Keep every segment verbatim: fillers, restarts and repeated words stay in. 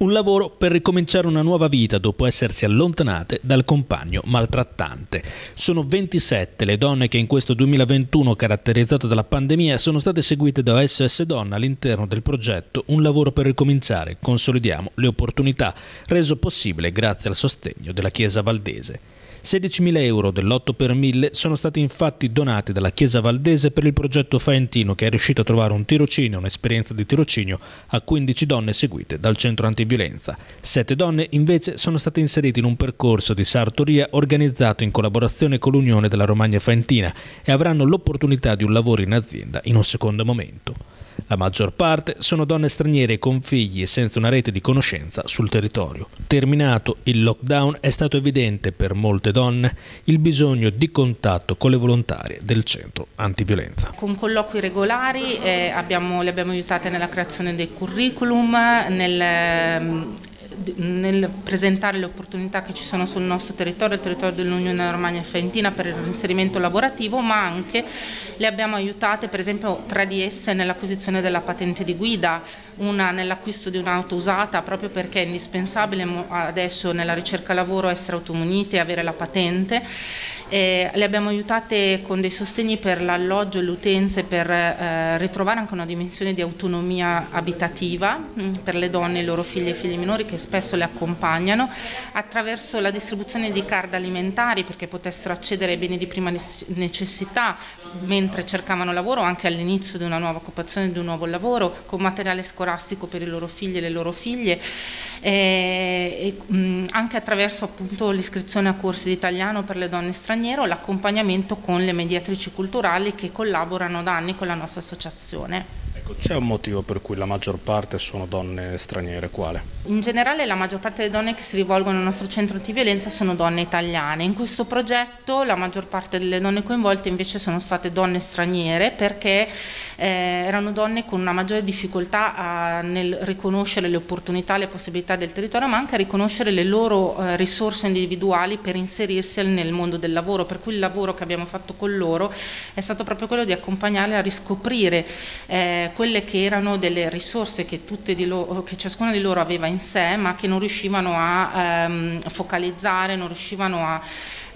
Un lavoro per ricominciare una nuova vita dopo essersi allontanate dal compagno maltrattante. Sono ventisette le donne che in questo duemilaventuno, caratterizzato dalla pandemia, sono state seguite da O S S Donna all'interno del progetto Un lavoro per ricominciare, consolidiamo le opportunità, reso possibile grazie al sostegno della Chiesa Valdese. sedicimila euro dell'otto per mille sono stati infatti donati dalla Chiesa Valdese per il progetto Faentino, che è riuscito a trovare un tirocinio, un'esperienza di tirocinio a quindici donne seguite dal centro antiviolenza. Sette donne invece sono state inserite in un percorso di sartoria organizzato in collaborazione con l'Unione della Romagna Faentina e avranno l'opportunità di un lavoro in azienda in un secondo momento. La maggior parte sono donne straniere con figli e senza una rete di conoscenza sul territorio. Terminato il lockdown, è stato evidente per molte donne il bisogno di contatto con le volontarie del centro antiviolenza. Con colloqui regolari eh, abbiamo, le abbiamo aiutate nella creazione del curriculum, nel, nel presentare le opportunità che ci sono sul nostro territorio, il territorio dell'Unione Romagna Faentina, per il reinserimento lavorativo, ma anche le abbiamo aiutate, per esempio tre di esse nell'acquisizione della patente di guida, una nell'acquisto di un'auto usata, proprio perché è indispensabile adesso nella ricerca lavoro essere automuniti e avere la patente. Eh, le abbiamo aiutate con dei sostegni per l'alloggio e le utenze, per eh, ritrovare anche una dimensione di autonomia abitativa mh, per le donne, i loro figli e figli minori che spesso le accompagnano, attraverso la distribuzione di card alimentari perché potessero accedere ai beni di prima necessità mentre cercavano lavoro, anche all'inizio di una nuova occupazione, di un nuovo lavoro, con materiale scolastico per i loro figli e le loro figlie, eh, e, mh, anche attraverso appunto l'iscrizione a corsi di italiano per le donne straniere, l'accompagnamento con le mediatrici culturali che collaborano da anni con la nostra associazione. Ecco, c'è un motivo per cui la maggior parte sono donne straniere, quale? In generale la maggior parte delle donne che si rivolgono al nostro centro antiviolenza sono donne italiane. In questo progetto la maggior parte delle donne coinvolte invece sono state donne straniere, perché eh, erano donne con una maggiore difficoltà a, nel riconoscere le opportunità, le possibilità del territorio, ma anche a riconoscere le loro eh, risorse individuali per inserirsi nel mondo del lavoro, per cui il lavoro che abbiamo fatto con loro è stato proprio quello di accompagnarle a riscoprire eh, quelle che erano delle risorse che, tutte di loro, che ciascuna di loro aveva in sé, ma che non riuscivano a ehm, focalizzare, non riuscivano a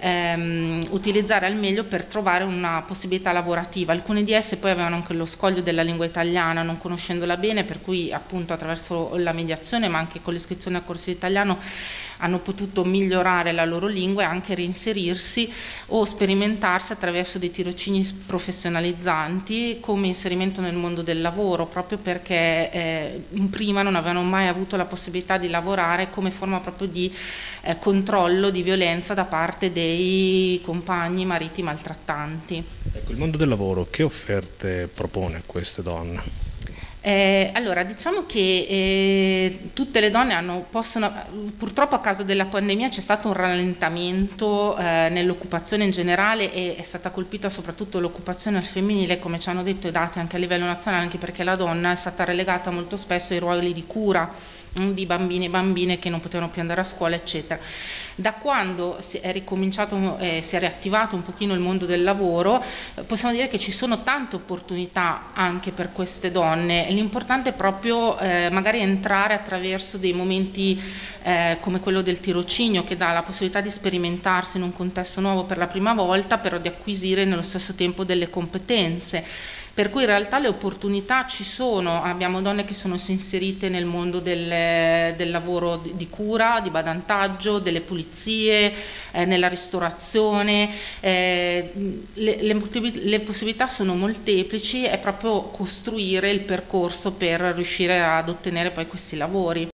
ehm, utilizzare al meglio per trovare una possibilità lavorativa. Alcune di esse poi avevano anche lo scoglio della lingua italiana, non conoscendola bene, per cui appunto attraverso la mediazione, ma anche con l'iscrizione a corsi di italiano, hanno potuto migliorare la loro lingua e anche reinserirsi o sperimentarsi attraverso dei tirocini professionalizzanti come inserimento nel mondo del lavoro, proprio perché eh, prima non avevano mai avuto la possibilità di lavorare come forma proprio di eh, controllo di violenza da parte dei compagni, mariti maltrattanti. Ecco, il mondo del lavoro che offerte propone a queste donne? Eh, allora, diciamo che eh, tutte le donne hanno, possono, purtroppo a causa della pandemia c'è stato un rallentamento eh, nell'occupazione in generale, e è stata colpita soprattutto l'occupazione al femminile, come ci hanno detto i dati anche a livello nazionale, anche perché la donna è stata relegata molto spesso ai ruoli di cura di bambini e bambine che non potevano più andare a scuola, eccetera. Da quando si è ricominciato, eh, si è riattivato un pochino il mondo del lavoro, eh, possiamo dire che ci sono tante opportunità anche per queste donne. L'importante è proprio eh, magari entrare attraverso dei momenti eh, come quello del tirocinio, che dà la possibilità di sperimentarsi in un contesto nuovo per la prima volta, però di acquisire nello stesso tempo delle competenze. Per cui in realtà le opportunità ci sono, abbiamo donne che sono inserite nel mondo del, del lavoro di, di cura, di badantaggio, delle pulizie, eh, nella ristorazione, eh, le, le, le possibilità sono molteplici, è proprio costruire il percorso per riuscire ad ottenere poi questi lavori.